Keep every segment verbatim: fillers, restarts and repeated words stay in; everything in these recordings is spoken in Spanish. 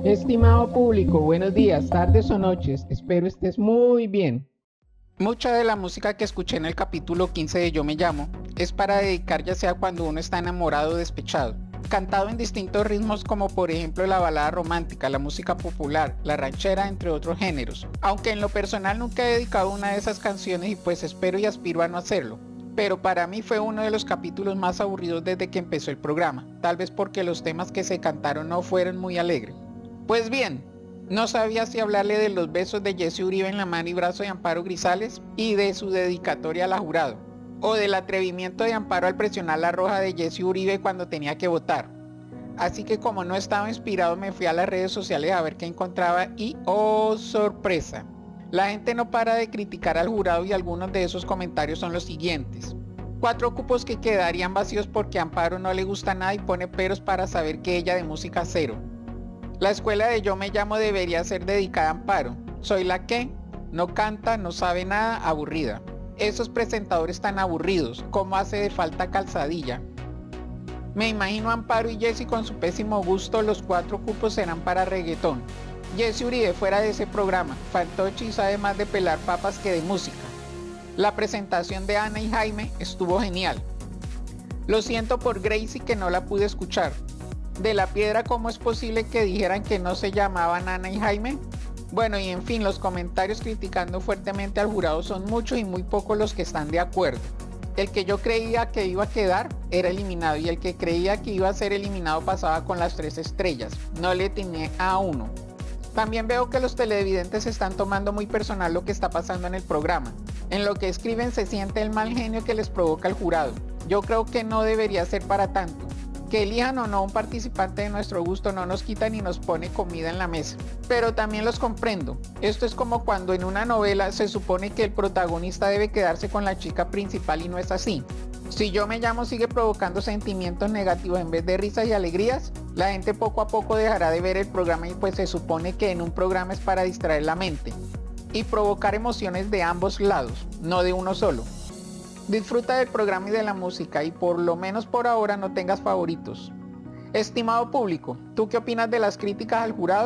Estimado público, buenos días, tardes o noches, espero estés muy bien. Mucha de la música que escuché en el capítulo quince de Yo Me Llamo es para dedicar ya sea cuando uno está enamorado o despechado, cantado en distintos ritmos como por ejemplo la balada romántica, la música popular, la ranchera, entre otros géneros, aunque en lo personal nunca he dedicado una de esas canciones y pues espero y aspiro a no hacerlo. Pero para mí fue uno de los capítulos más aburridos desde que empezó el programa, tal vez porque los temas que se cantaron no fueron muy alegres. Pues bien, no sabía si hablarle de los besos de Jesse Uribe en la mano y brazo de Amparo Grisales y de su dedicatoria a la jurado, o del atrevimiento de Amparo al presionar la roja de Jesse Uribe cuando tenía que votar. Así que como no estaba inspirado me fui a las redes sociales a ver qué encontraba y ¡oh sorpresa! La gente no para de criticar al jurado y algunos de esos comentarios son los siguientes. Cuatro cupos que quedarían vacíos porque a Amparo no le gusta nada y pone peros para saber que ella de música cero. La escuela de Yo Me Llamo debería ser dedicada a Amparo. Soy la que no canta, no sabe nada, aburrida. Esos presentadores tan aburridos, ¿cómo hace de falta calzadilla? Me imagino a Amparo y Jesse con su pésimo gusto, los cuatro cupos serán para reggaetón. Jesse Uribe fuera de ese programa, fantoche y sabe más de pelar papas que de música. La presentación de Ana y Jaime estuvo genial. Lo siento por Gracie que no la pude escuchar. De La Piedra, ¿cómo es posible que dijeran que no se llamaban Ana y Jaime? Bueno, y en fin, los comentarios criticando fuertemente al jurado son muchos y muy pocos los que están de acuerdo. El que yo creía que iba a quedar era eliminado y el que creía que iba a ser eliminado pasaba con las tres estrellas. No le tenía a uno. También veo que los televidentes están tomando muy personal lo que está pasando en el programa. En lo que escriben se siente el mal genio que les provoca el jurado. Yo creo que no debería ser para tanto. Que elijan o no un participante de nuestro gusto no nos quita ni nos pone comida en la mesa. Pero también los comprendo. Esto es como cuando en una novela se supone que el protagonista debe quedarse con la chica principal y no es así. Si Yo Me Llamo sigue provocando sentimientos negativos en vez de risas y alegrías, la gente poco a poco dejará de ver el programa y pues se supone que en un programa es para distraer la mente y provocar emociones de ambos lados, no de uno solo. Disfruta del programa y de la música y por lo menos por ahora no tengas favoritos. Estimado público, ¿tú qué opinas de las críticas al jurado?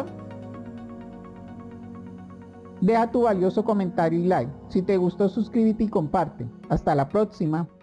Deja tu valioso comentario y like. Si te gustó, suscríbete y comparte. Hasta la próxima.